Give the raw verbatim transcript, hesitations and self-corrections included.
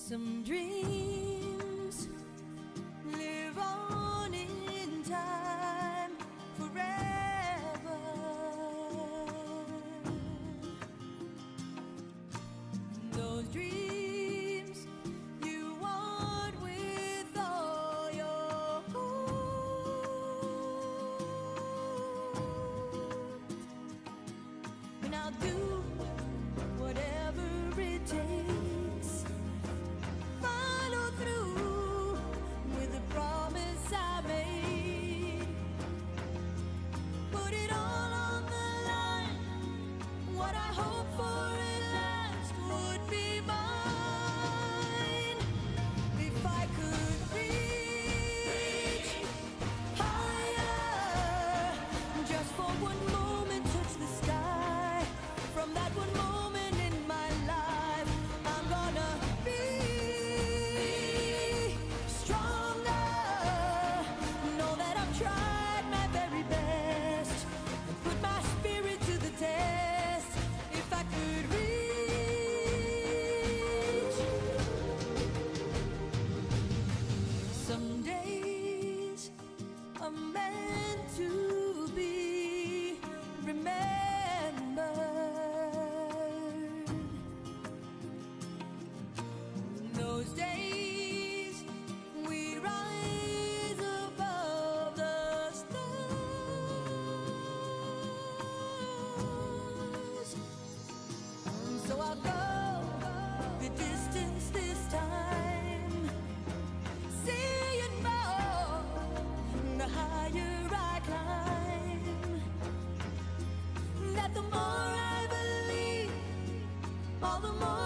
Some dreams live on in time forever. Those dreams you want with all your heart. And I'll do whatever it takes, follow through with the promise I made, put it all on the line. What I hope for at last would be mine. If I could reach higher, just for one moment touch the sky, from that one moment in my life I'm gonna be stronger. Know that I've tried my very best and put my spirit to the test. If I could reach, some days are meant to be remembered. Those days we rise above the stars. So I'll go the distance this time, seeing more the higher I climb. That the more I believe, all the more